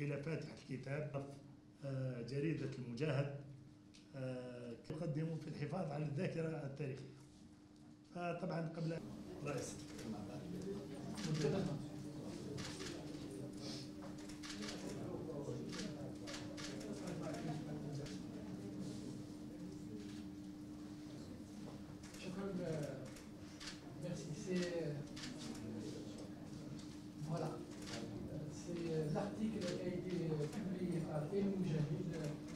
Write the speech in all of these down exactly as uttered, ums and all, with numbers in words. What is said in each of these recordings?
إلى فاتح الكتاب جريدة المجاهد تقدم في الحفاظ على الذاكرة التاريخية. فطبعا قبل رئيس Voilà. C'est l'article qui a été publié par El Moujahid.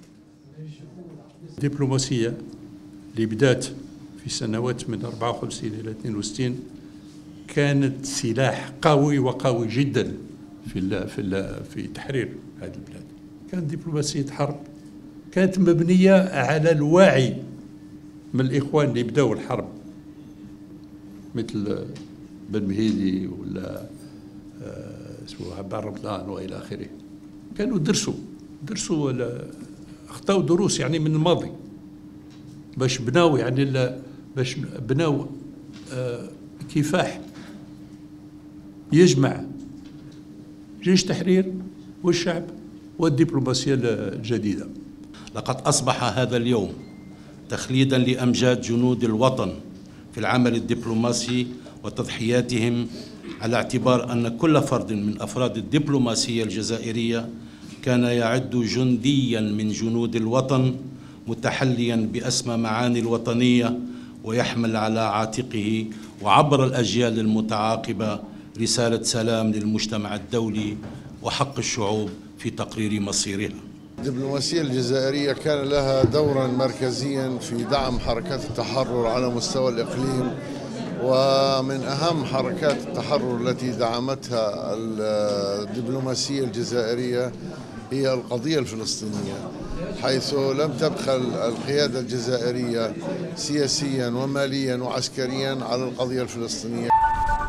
الدبلوماسية اللي بدات في سنوات من أربعة وخمسين إلى اثنين وستين كانت سلاح قوي وقوي جدا في ال في ال في تحرير هذه البلاد. كانت دبلوماسية حرب كانت مبنية على الوعي من الإخوان اللي بداوا الحرب مثل بن مهيدي ولا اسمه عبار رمضان والى اخره. كانوا درسوا درسوا اخطاوا دروس يعني من الماضي باش بناو يعني باش بناو كفاح يجمع جيش تحرير والشعب والدبلوماسيه الجديده. لقد اصبح هذا اليوم تخليدا لامجاد جنود الوطن في العمل الدبلوماسي وتضحياتهم، على اعتبار أن كل فرد من أفراد الدبلوماسية الجزائرية كان يعد جنديا من جنود الوطن متحليا بأسمى معاني الوطنية، ويحمل على عاتقه وعبر الأجيال المتعاقبة رسالة سلام للمجتمع الدولي وحق الشعوب في تقرير مصيرها. الدبلوماسية الجزائرية كان لها دورا مركزيا في دعم حركات التحرر على مستوى الإقليم، ومن أهم حركات التحرر التي دعمتها الدبلوماسية الجزائرية هي القضية الفلسطينية، حيث لم تبخل القيادة الجزائرية سياسيا وماليا وعسكريا على القضية الفلسطينية.